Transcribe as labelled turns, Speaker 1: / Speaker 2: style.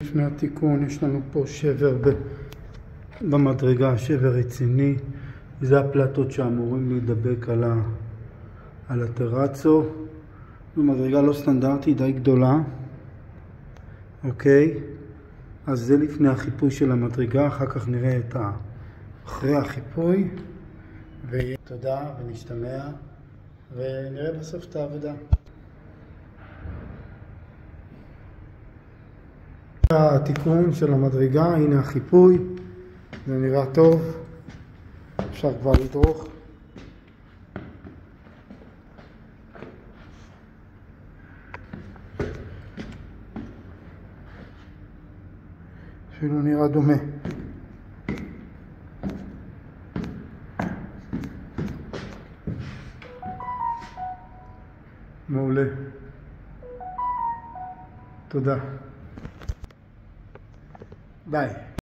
Speaker 1: לפני התיקון. יש לנו פה שבר במדרגה, שבר רציני. זה הפלטות שאמורים להידבק על הטרצו. זו מדרגה לא סטנדרטית, די גדולה. אוקיי? אז זה לפני החיפוי של המדרגה, אחר כך נראה אחרי החיפוי. ותודה ונשתמע, ונראה בסוף את העבודה. התיקון של המדרגה, הנה החיפוי, זה נראה טוב, אפשר כבר לדרוך. אפילו נראה דומה. מעולה. תודה. ביי.